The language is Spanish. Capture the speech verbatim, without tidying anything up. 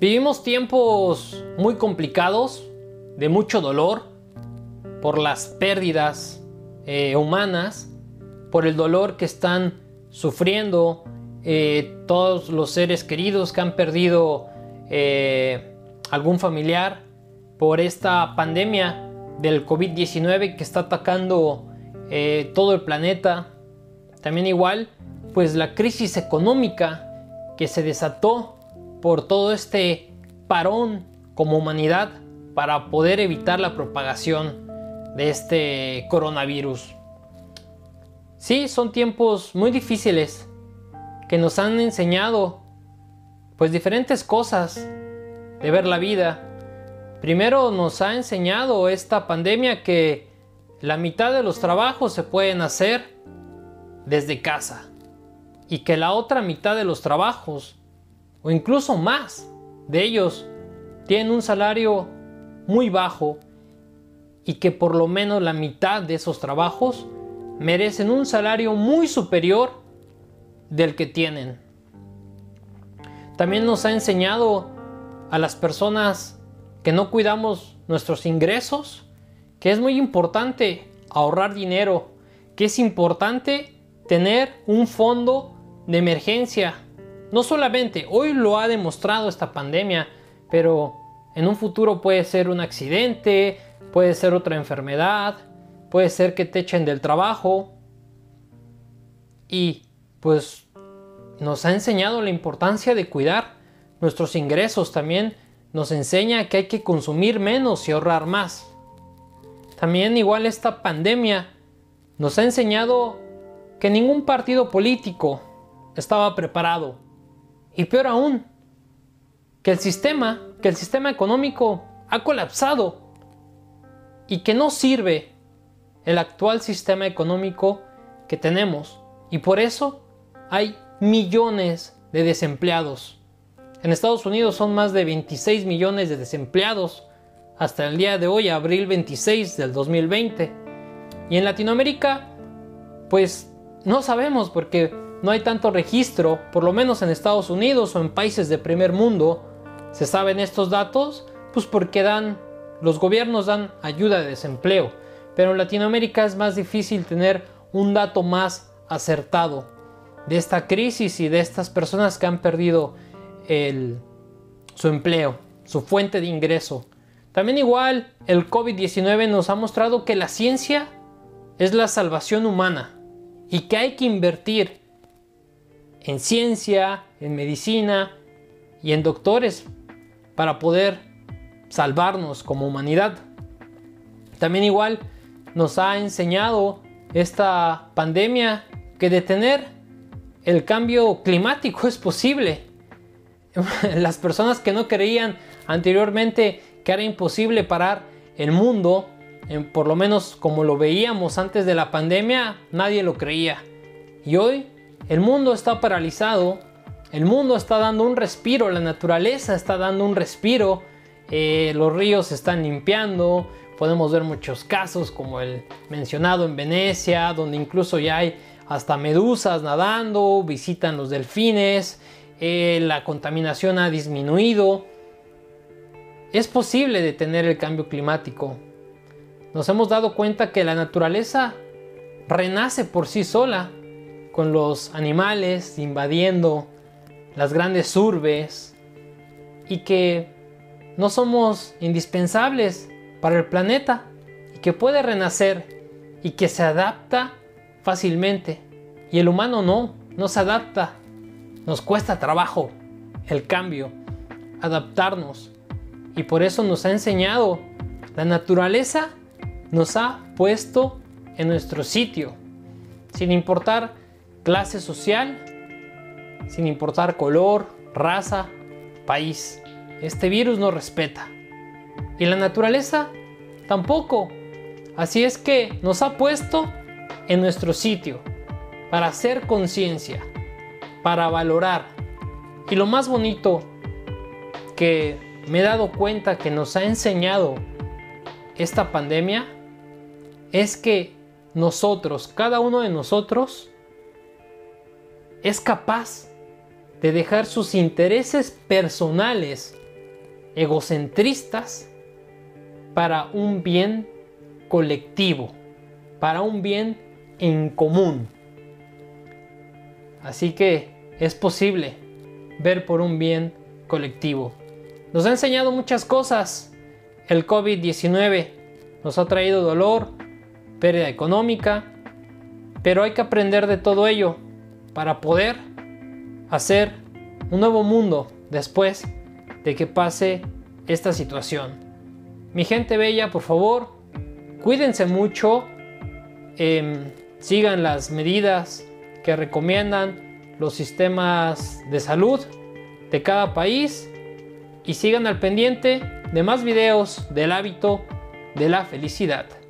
Vivimos tiempos muy complicados, de mucho dolor, por las pérdidas eh, humanas, por el dolor que están sufriendo eh, todos los seres queridos que han perdido eh, algún familiar, por esta pandemia del COVID diecinueve que está atacando eh, todo el planeta. También igual, pues la crisis económica que se desató por todo este parón como humanidad para poder evitar la propagación de este coronavirus. Sí, son tiempos muy difíciles que nos han enseñado pues diferentes cosas de ver la vida. Primero nos ha enseñado esta pandemia que la mitad de los trabajos se pueden hacer desde casa y que la otra mitad de los trabajos, o incluso más de ellos, tienen un salario muy bajo y que por lo menos la mitad de esos trabajos merecen un salario muy superior del que tienen. También nos ha enseñado a las personas que no cuidamos nuestros ingresos que es muy importante ahorrar dinero, que es importante tener un fondo de emergencia. No solamente hoy lo ha demostrado esta pandemia, pero en un futuro puede ser un accidente, puede ser otra enfermedad, puede ser que te echen del trabajo. Y pues nos ha enseñado la importancia de cuidar nuestros ingresos. También nos enseña que hay que consumir menos y ahorrar más. También igual esta pandemia nos ha enseñado que ningún partido político estaba preparado. Y peor aún, que el sistema, que el sistema económico ha colapsado y que no sirve el actual sistema económico que tenemos. Y por eso hay millones de desempleados. En Estados Unidos son más de veintiséis millones de desempleados hasta el día de hoy, abril veintiséis del dos mil veinte. Y en Latinoamérica, pues no sabemos porque no hay tanto registro, por lo menos en Estados Unidos o en países de primer mundo. Se saben estos datos pues porque dan, los gobiernos dan ayuda de desempleo. Pero en Latinoamérica es más difícil tener un dato más acertado de esta crisis y de estas personas que han perdido el, su empleo, su fuente de ingreso. También igual el COVID diecinueve nos ha mostrado que la ciencia es la salvación humana y que hay que invertir en ciencia, en medicina y en doctores para poder salvarnos como humanidad. También igual nos ha enseñado esta pandemia que detener el cambio climático es posible. Las personas que no creían anteriormente que era imposible parar el mundo, por lo menos como lo veíamos antes de la pandemia, nadie lo creía. Y hoy el mundo está paralizado, el mundo está dando un respiro, la naturaleza está dando un respiro, eh, los ríos se están limpiando, podemos ver muchos casos como el mencionado en Venecia, donde incluso ya hay hasta medusas nadando, visitan los delfines, eh, la contaminación ha disminuido. Es posible detener el cambio climático. Nos hemos dado cuenta que la naturaleza renace por sí sola, con los animales invadiendo las grandes urbes, y que no somos indispensables para el planeta, y que puede renacer, y que se adapta fácilmente. Y el humano no, no se adapta. Nos cuesta trabajo el cambio, adaptarnos. Y por eso nos ha enseñado, la naturaleza nos ha puesto en nuestro sitio, sin importar clase social, sin importar color, raza, país. Este virus nos respeta. Y la naturaleza tampoco. Así es que nos ha puesto en nuestro sitio para hacer conciencia, para valorar. Y lo más bonito que me he dado cuenta que nos ha enseñado esta pandemia es que nosotros, cada uno de nosotros, es capaz de dejar sus intereses personales egocentristas para un bien colectivo, para un bien en común. Así que es posible ver por un bien colectivo. Nos ha enseñado muchas cosas. El COVID diecinueve nos ha traído dolor, pérdida económica, pero hay que aprender de todo ello para poder hacer un nuevo mundo después de que pase esta situación. Mi gente bella, por favor, cuídense mucho, eh, sigan las medidas que recomiendan los sistemas de salud de cada país y sigan al pendiente de más videos del hábito de la felicidad.